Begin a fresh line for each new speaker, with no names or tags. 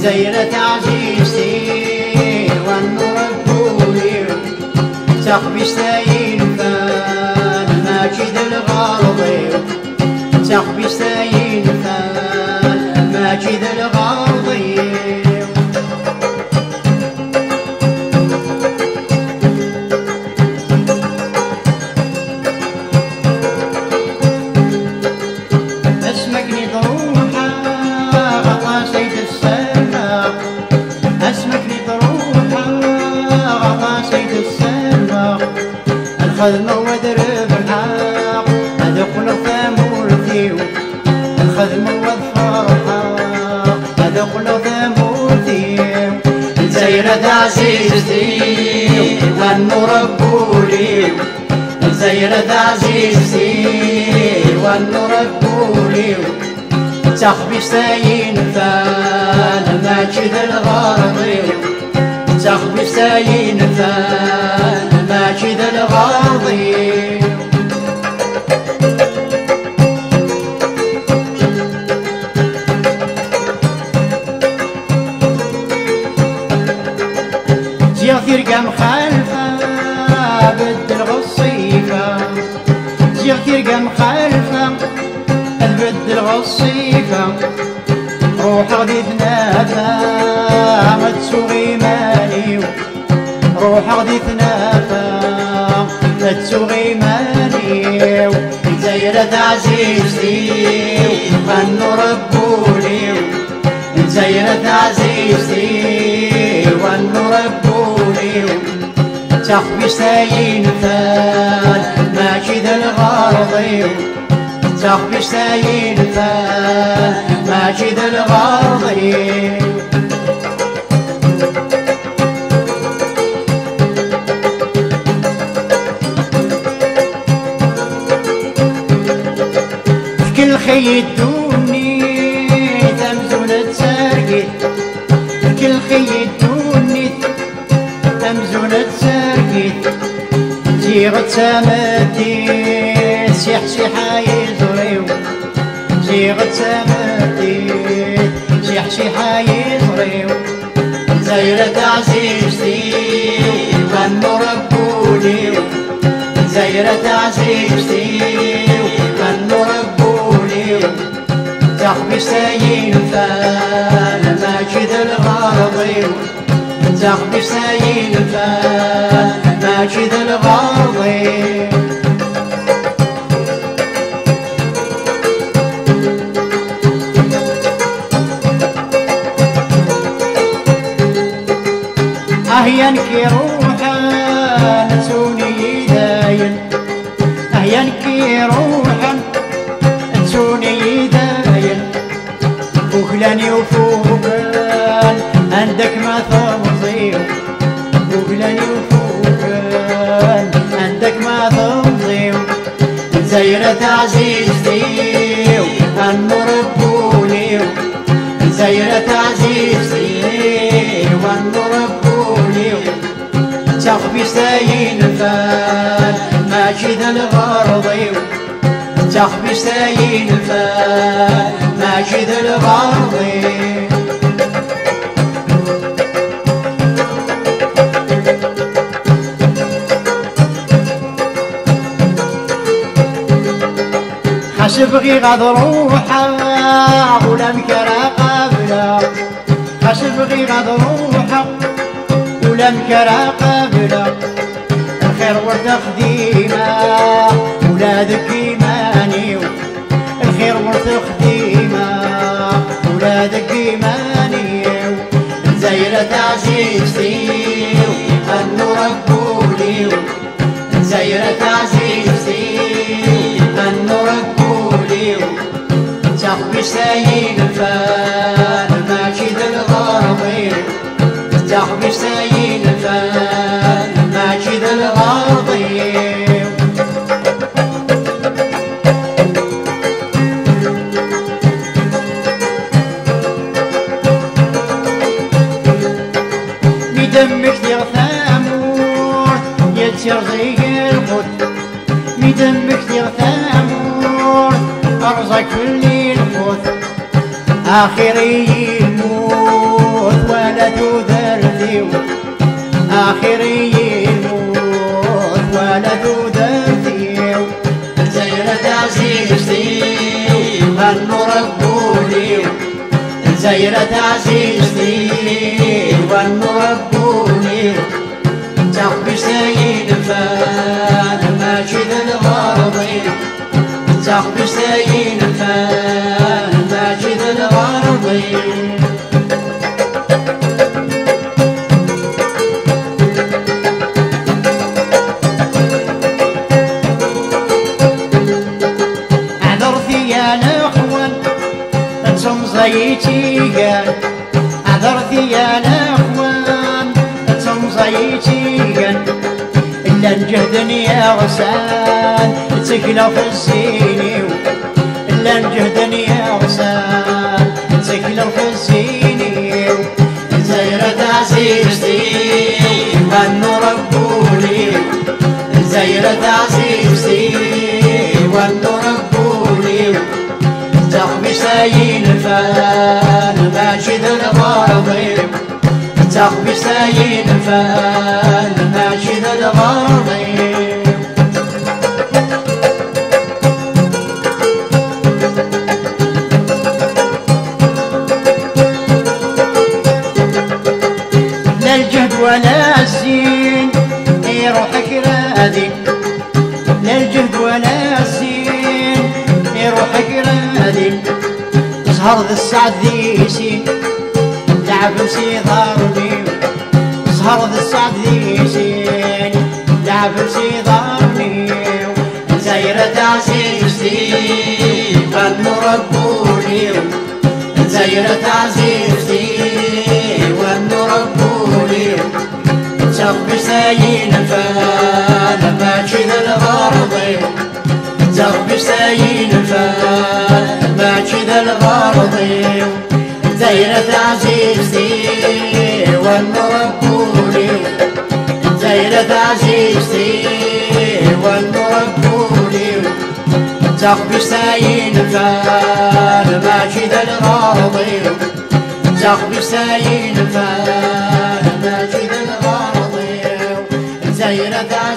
زيرة عزيزتي والنربولي تخبي ستاين فان ماجد الغرضي تخبي ستاين فان ماجد الغرضي اسمكني ضروحة غطا سيد السماء اسمكني ضروحة غطا سيد السماء الخدمة ودرب الحق أدخل ثمورتي الخدمة والفرحة أدخل ثمورتي زيرة عزيزتي والنربولي زيرة عزيزتي والنربولي تخبي ستاين فان ماجد الغرضي تخبي ستاين فان ماجد الغرضي زيغ ترقى مخالفة بدل غصيفة زيغ ترقى مخالفة بدل غصيفة روح غدي تنافى ما تسوغي ماني روح غدي تنافى ما تسوغي ماني زيرة عزيزتي والنربولي زيرة عزيزتي والنربولي تخبي ستاين فان ماجد الغرضي تخبي ستاين فان ماجد الغرضي كل خي الدوني تمزونة سارقت كل خي الدوني تمزونة سارقت زيغة سامتي سيح سيحا يزريو زيغة سامتي سيح سيحا يزريو زيرة عزيزتي والنربولي زيرة عزيزتي والنربولي تخبي ستاين فان ماجد الغرضي تخبي ستاين فان ماجد الغرضي أهيانكي روحا نسوني داين أهيانكي روحا نسوني داين بوكلاني وفوقان عندك ما تمضي بوكلاني وفوقان عندك ما تمضي زيرة عزيزتي والنربولي زيرة عزيزتي والنربولي تخبي ستاين فان ماجد الغرضي تخبي ستاين فان ماجد الغرضي حسبغي غاد روحا ولا مكرا قابله حسبغي غاد روحا ولا مكرا قابله الخير ورث خديمه ولادك ايماني الخير ورث خديمه ولادك ايماني زيرة عزيزتي النربولي زيرة عزيزتي النربولي تخبي ستاين فان ماجد الغرضي تخبي ستاين فان ماجد الغرضي بدمك دير ثامور يتشرزي القد بدمك دير ثامور أرزق كل الموت آخري الموت ولا تذرتي آخري يموت ولا تذرتي
زيرة عزيزتي والنور ربولي زيرة عزيزتي والنور ربولي تخبي سيد فان ماشي للغربي تخبي سيد فان ماشي للغربي
زيتيقان عذرتي يا الاخوان زيتيقان الا نجهدني يا غسان تكلى في الزيني الا نجهدني يا غسان تكلى في الزيني
زيرة عزيزتي والنور ربولي زيرة عزيزتي والنور ربولي تخبي ساين فان ماشي ذا الغربي تخبي ساين فان ماشي ذا الغربي
لا الجهد ولا الزين روحك راضي لا الجهد ولا الزين روحك راضي زهر ذا السعد ذيسي لعب مسي ضربي زهر ذا السعد ذيسي لعب مسي ضربي
زيرة عزيزتي والنور ربولي زيرة عزيزتي والنور ربولي تخبي ساين فان ماشي ذا الغربي تخبي ساين فان ماشي ذا الغربي زيرة عزيزتي والنور ربولي زيرة عزيزتي والنور ربولي تخبي ساين فان ماشي ذا الغربي تخبي ساين فان ماشي ذا الغربي زيرة